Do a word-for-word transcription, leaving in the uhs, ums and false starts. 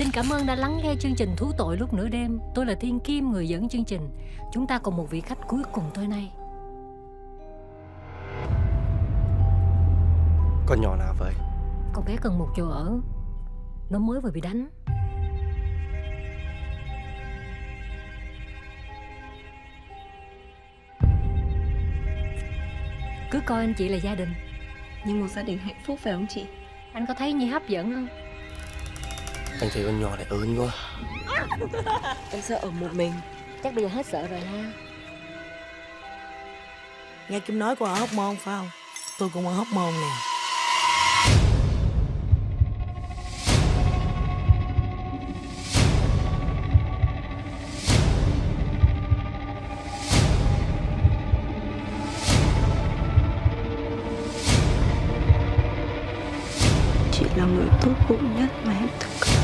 Xin cảm ơn đã lắng nghe chương trình Thú Tội Lúc Nửa Đêm. Tôi là Thiên Kim, người dẫn chương trình. Chúng ta còn một vị khách cuối cùng tối nay. Con nhỏ nào vậy? Con bé cần một chỗ ở. Nó mới vừa bị đánh. Cứ coi anh chị là gia đình. Như một gia đình hạnh phúc phải không chị? Anh có thấy Nhi hấp dẫn không? Anh thấy con nhỏ này ớn quá. Em sợ ở một mình. Chắc bây giờ hết sợ rồi ha. Nghe Kim nói cô ở Hóc Môn phải không? Tôi cũng ở Hóc Môn nè. Chị là người tốt bụng nhất mà em từng gặp.